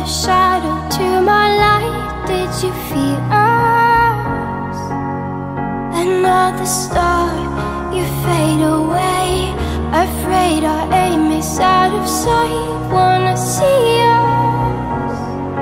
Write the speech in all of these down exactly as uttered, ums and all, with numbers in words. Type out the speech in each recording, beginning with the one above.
another shadow to my light. Did you feel us? Another star, you fade away. Afraid our aim is out of sight. Wanna see us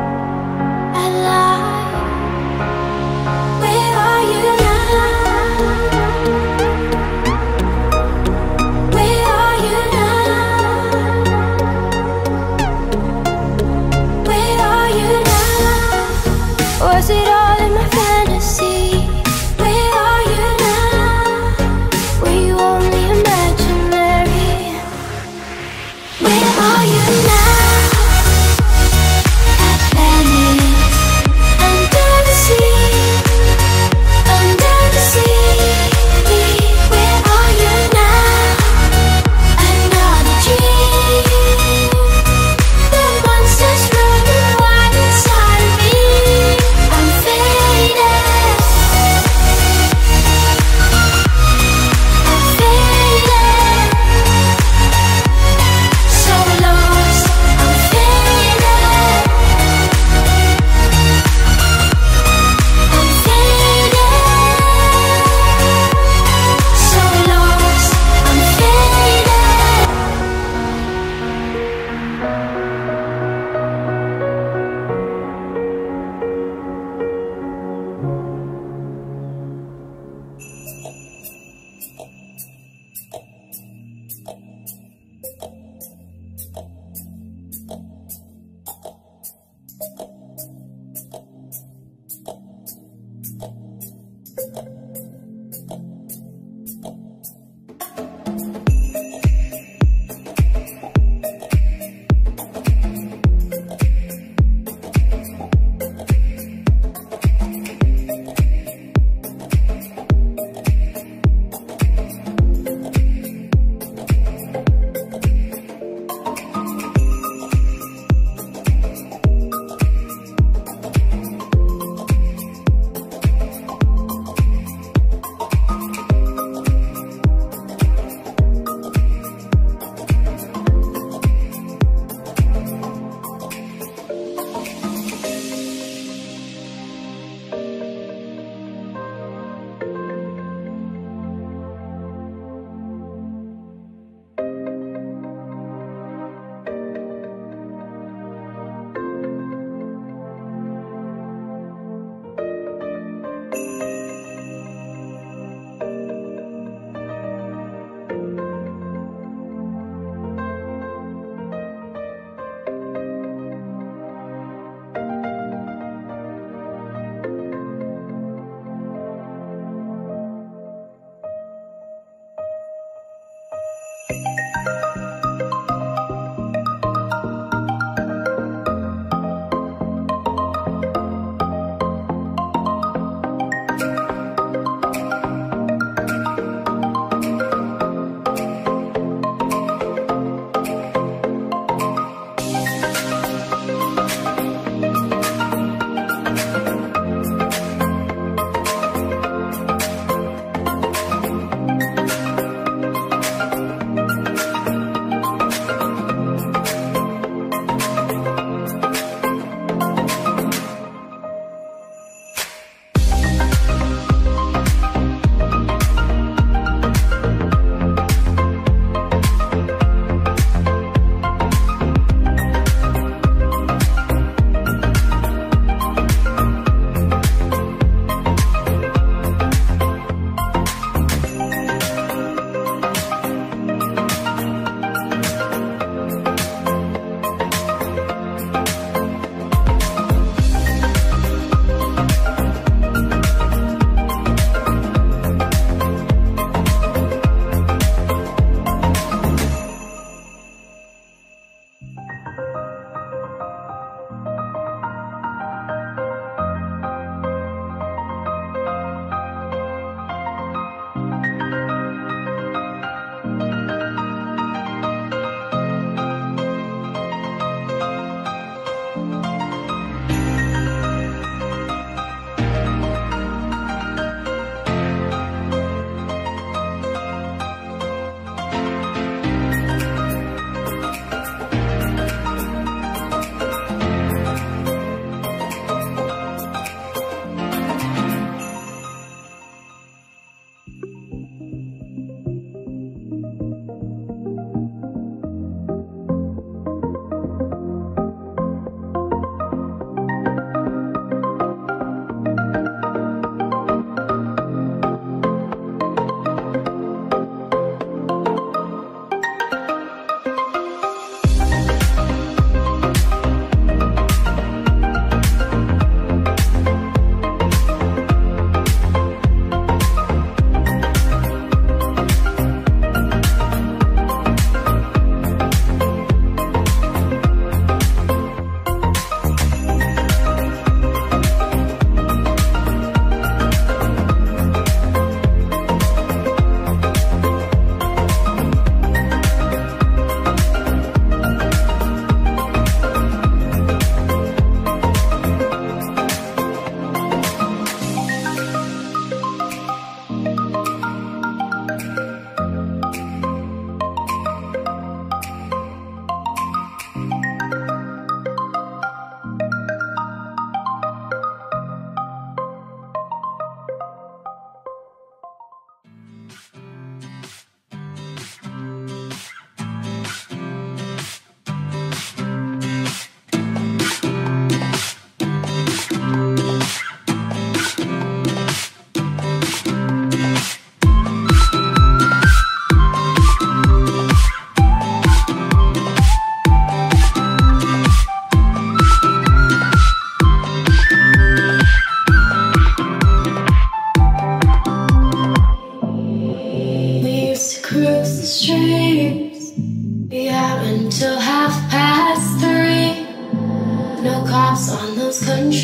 alive. Where are you now? Where are you now? Where are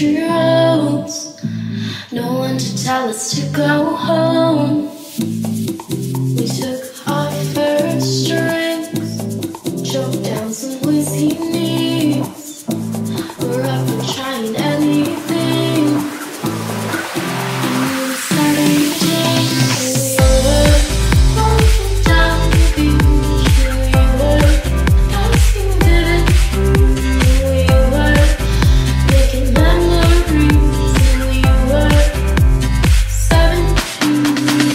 country roads. No one to tell us to go home. We took our first drinks, choked down some whiskey needs. We're up for trying anything. And we were seventeen, and we were walking down the beach, and we were asking vivid dreams, and we were making memories, and we were seventeen.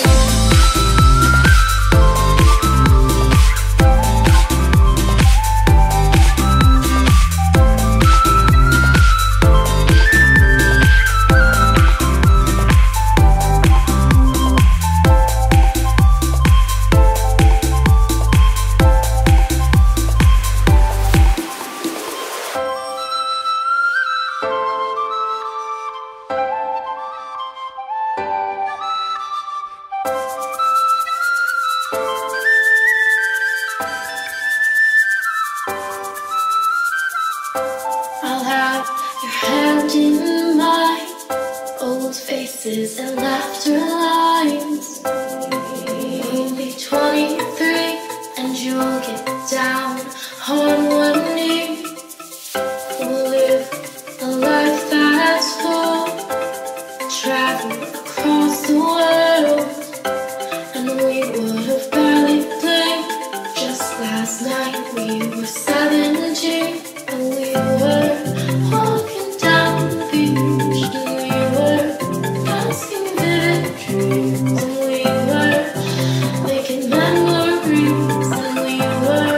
I'll have your hand in mine, old faces and laughter lines. You'll be twenty-three and you'll get down on one knee. We'll live a life that's full, travel across the world, and we would have barely blinked. Just last night we were seventeen. And we were walking down the beach, and we were asking vivid dreams, and we were making memories, and we were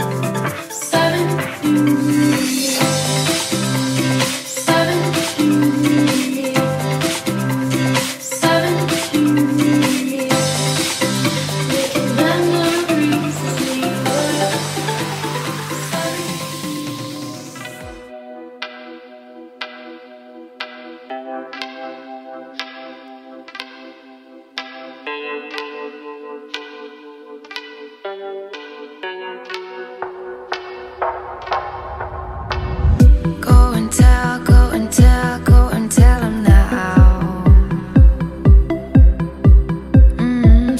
seventeen, seventeen, seventeen, making memories, and we were Go and tell, go and tell, go and tell him now. Mm,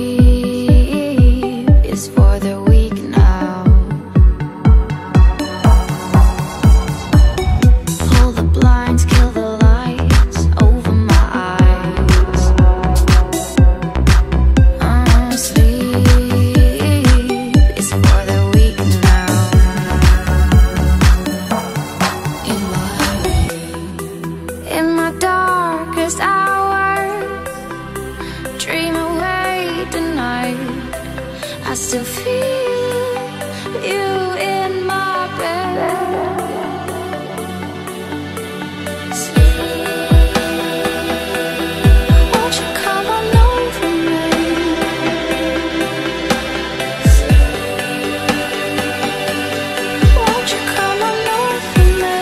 sleep is for the weak now. Pull the blinds, kill the lights over my eyes. Mm, sleep is for the weak now. In my darkest hours, dream away tonight. I still feel you in my bed. Won't you come on over me? Won't you come on over me?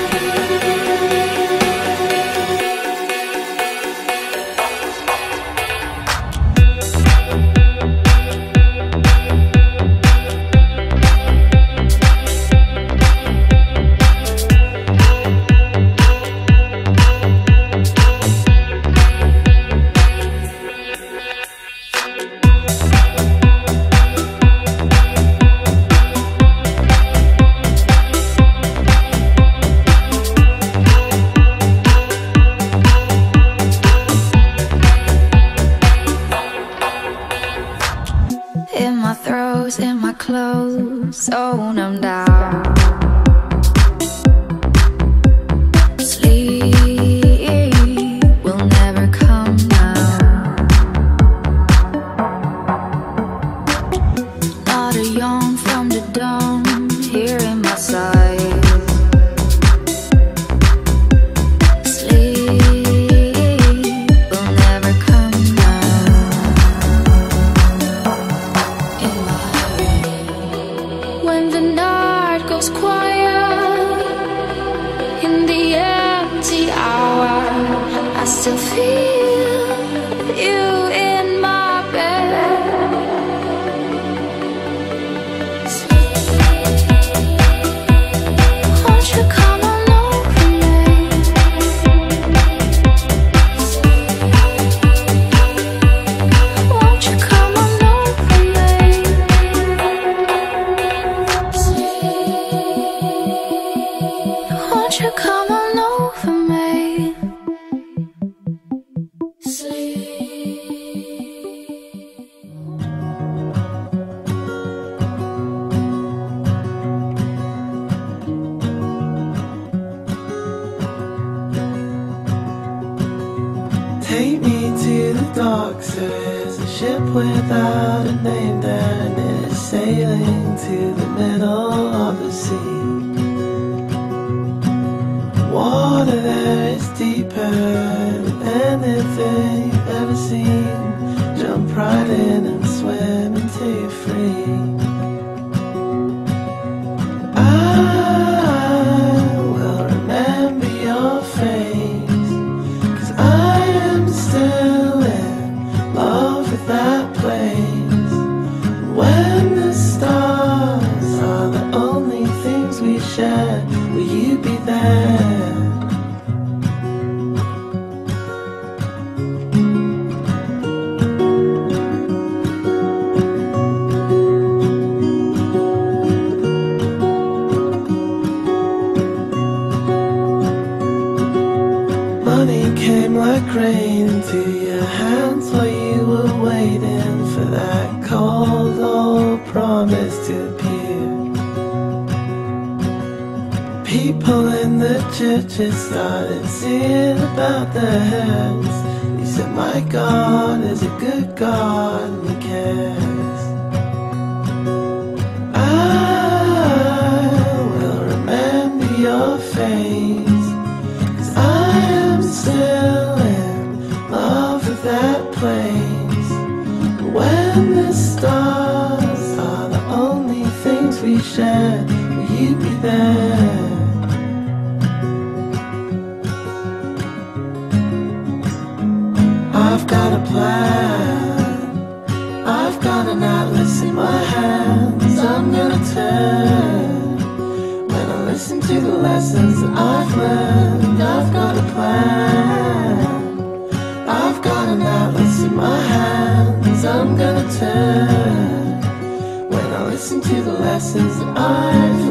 In my throes, in my clothes, so numbed out. Sleep will never come now. Not a yawn from the dawn here in my sight. Sleep will never come now. In my when the night goes quiet, in the empty hour, I still feel you in my bed. Won't you come on over me? Take me to the docks, there is a ship without a name there, and it is sailing to the middle of the sea. Water there is deeper than anything you've ever seen. Jump right in and swim until you're free. I will remember your face, 'cause I am still in love with that place. When the stars are the only things we share, will you be there? Money came like rain into your hands while you were waiting for that cold old promise to appear. People in the churches started singing about their heads. He said, my God is a good God and He cares. I will remember your face, 'cause I am still in love with that place. When the stars are the only things we share, will you be there? I've got a plan, I've got an atlas in my hands. I'm gonna turn when I listen to the lessons that I've learned. I've got a plan, I've got an atlas in my hands. I'm gonna turn when I listen to the lessons that I've learned.